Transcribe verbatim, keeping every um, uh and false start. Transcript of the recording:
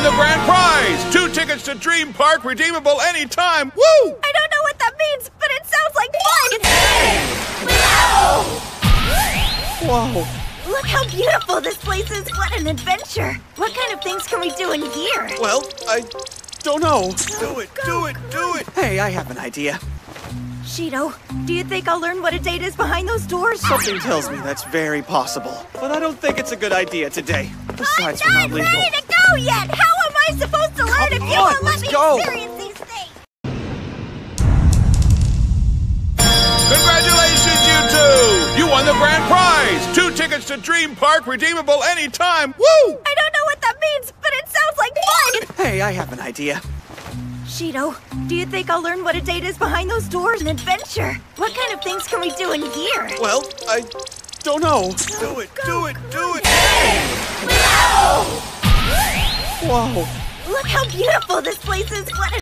won the grand prize! Two tickets to Dream Park, redeemable anytime! Woo! I don't know what that means, but it sounds like fun! Whoa! Look how beautiful this place is! What an adventure! What kind of things can we do in here? Well, I don't know. Do it, do it, do it! Hey, I have an idea. Shido, do you think I'll learn what a date is behind those doors? Something tells me that's very possible. But I don't think it's a good idea today. Besides, I'm we're not not legal. ready to go yet! How am I supposed to learn if you on, won't let let's me go. experience these things? Congratulations, you two! You won the grand prize! Two tickets to Dream Park, redeemable anytime! Woo! I don't know what that means, but it sounds like fun! Hey, I have an idea. Shido, do you think I'll learn what a date is behind those doors? An adventure! What kind of things can we do in here? Well, I don't know. Do it, do it, do it! Whoa! Look how beautiful this place is! What a